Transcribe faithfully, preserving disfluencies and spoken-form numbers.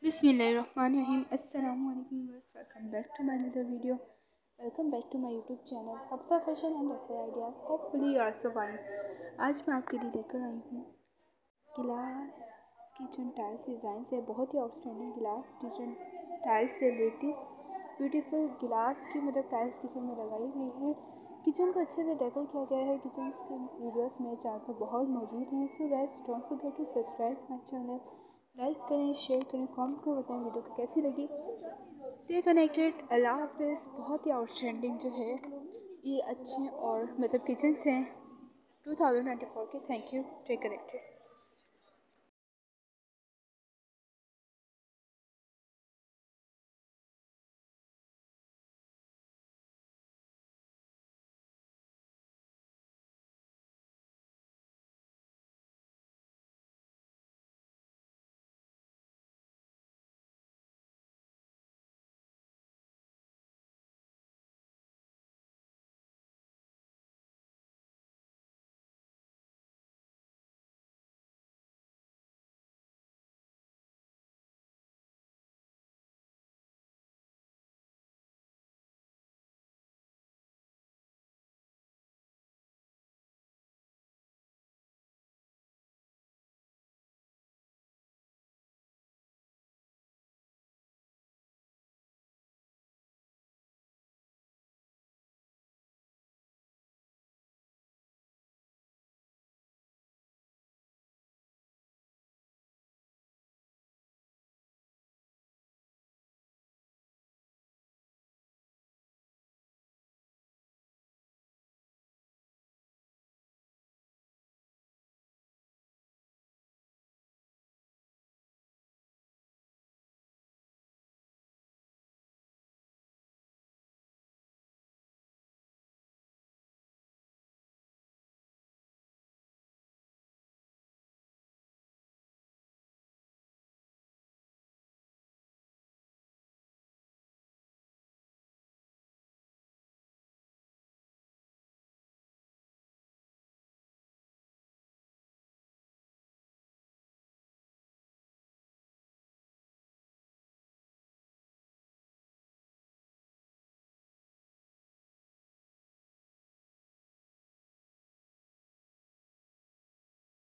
बिस्मिल्लाहिर्रहमानिर्रहीम। अस्सलामु अलैकुम viewers, welcome back to my another video. Welcome back to my YouTube channel Hafsa fashion and decor ideas. Hopefully you are so fine. आज मैं आपके लिए लेकर आई हूँ गिलास किचन टाइल्स डिज़ाइन से बहुत ही आउटस्टैंडिंग गिलास किचन टाइल्स से लेटेस्ट ब्यूटीफुल गिलास की मतलब टाइल्स किचन में लगाई गई है। किचन को अच्छे से डेकोर किया गया है। किचन के वीडियोस मेरे चैनल पर बहुत मौजूद हैं। So guys don't forget to subscribe my channel. Like करें, शेयर करें, कमेंट में बताएं वीडियो को कैसी लगी। Stay connected. अल्लाह हाफिज़। बहुत ही आउटस्टैंडिंग जो है ये अच्छे और मतलब किचन से टू थाउजेंड ट्वेंटी फोर के। Thank you. Stay connected.